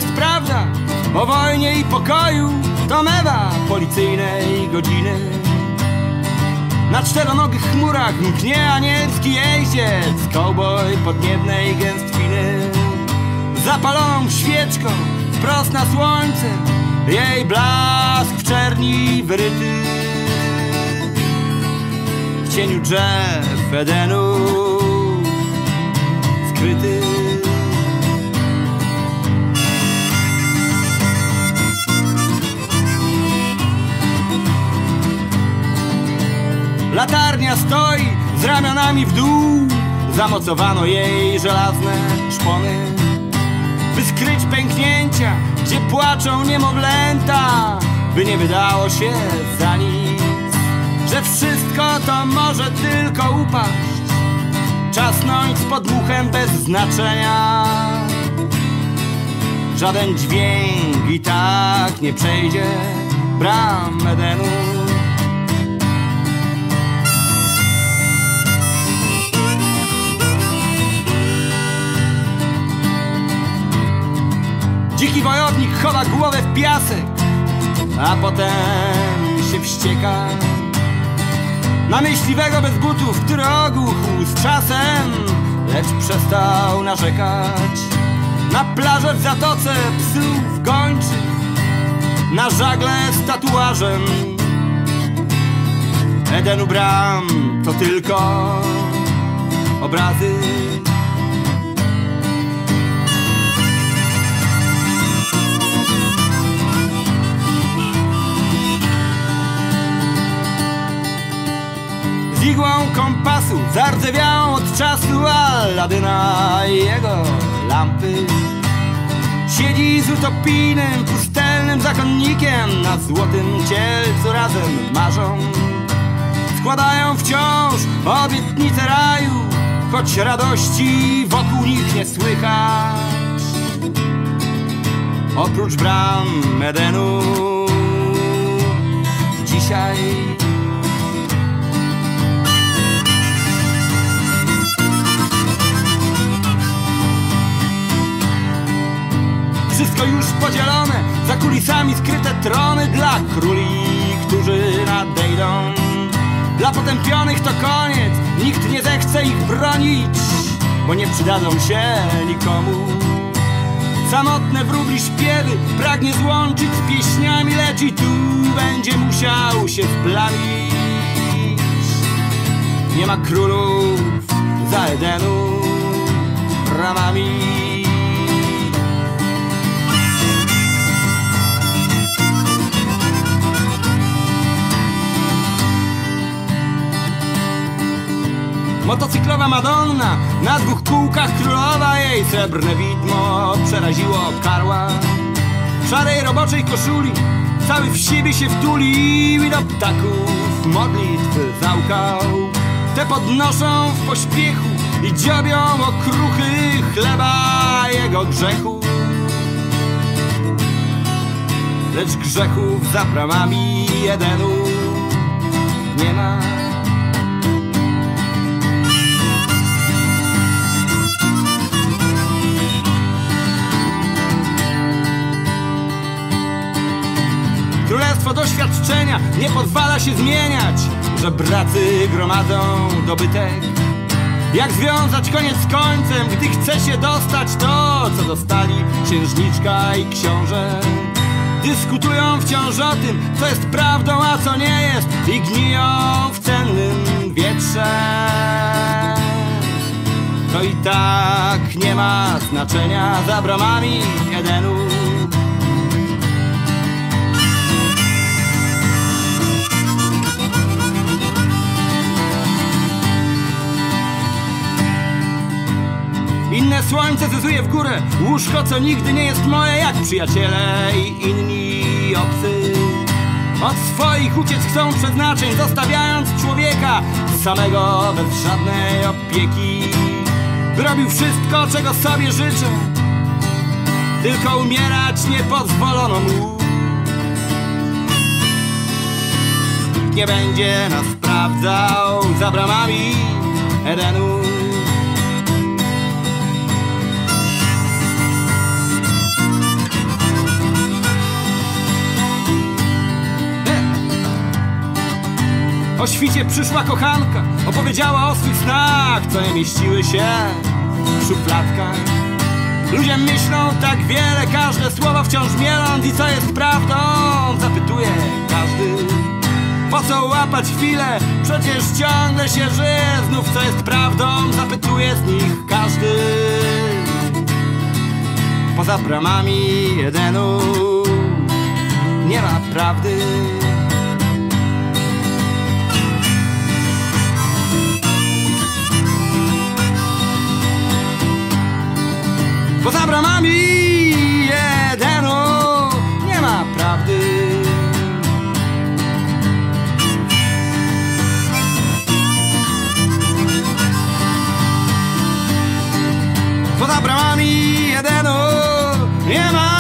prawda o wojnie i pokoju, to mewa policyjnej godziny. Na czteronogich chmurach mknie anielski jeździec, cowboy podniebnej gęstwiny. Zapaloną świeczką wprost na słońce, jej blask w czerni wyryty. W cieniu drzew Edenu skryty. Latarnia stoi z ramionami w dół, zamocowano jej żelazne szpony, by skryć pęknięcia, gdzie płaczą niemowlęta, by nie wydało się za nic, że wszystko to może tylko upaść, czasnąć z podmuchem bez znaczenia. Żaden dźwięk i tak nie przejdzie bram Edenu. Dziki wojownik chowa głowę w piasek, a potem się wścieka na myśliwego bez butów, który ogłuchł z czasem, lecz przestał narzekać. Na plażę w zatoce psów gończy, na żagle z tatuażem. Edenu bram to tylko obrazy. Z igłą kompasu zardzewiałą od czasu Aladyna i jego lampy. Siedzi z utopijnym, pustelnym zakonnikiem na złotym cielcu, razem marzą. Składają wciąż obietnice raju, choć radości wokół nich nie słychać. Oprócz bram Edenu dzisiaj wszystko już podzielone, za kulisami skryte trony dla króli, którzy nadejdą. Dla potępionych to koniec, nikt nie zechce ich bronić, bo nie przydadzą się nikomu. Samotne wróbli śpiewy pragnie złączyć z pieśniami, lecz i tu będzie musiał się splamić. Nie ma królów za Edenu bramami. Motocyklowa Madonna, na dwóch kółkach królowa, jej srebrne widmo przeraziło karła. W szarej roboczej koszuli cały w siebie się wtulił i do ptaków modlitw załkał. Te podnoszą w pośpiechu i dziobią okruchy chleba jego grzechu. Lecz grzechów za bramami Edenu nie ma. Królestwo doświadczenia nie pozwala się zmieniać, że bracy gromadzą dobytek. Jak związać koniec z końcem, gdy chce się dostać to, co dostali księżniczka i książę? Dyskutują wciąż o tym, co jest prawdą, a co nie jest, i gniją w cennym wietrze. To i tak nie ma znaczenia za bramami Edenu. Inne słońce zezuje w górę, łóżko, co nigdy nie jest moje, jak przyjaciele i inni obcy. Od swoich uciec chcą przeznaczeń, zostawiając człowieka samego bez żadnej opieki. By robił wszystko, czego sobie życzę, tylko umierać nie pozwolono mu. Nikt nie będzie nas sprawdzał za bramami Edenu. O świcie przyszła kochanka, opowiedziała o swych snach, co nie mieściły się w szufladkach. Ludzie myślą tak wiele, każde słowo wciąż mieląc. I co jest prawdą? Zapytuje każdy. Po co łapać chwilę? Przecież ciągle się żyje. Znów co jest prawdą? Zapytuje z nich każdy. Poza bramami Edenu nie ma prawdy. Poza bramami Edenu nie ma prawdy. Poza bramami Edenu nie ma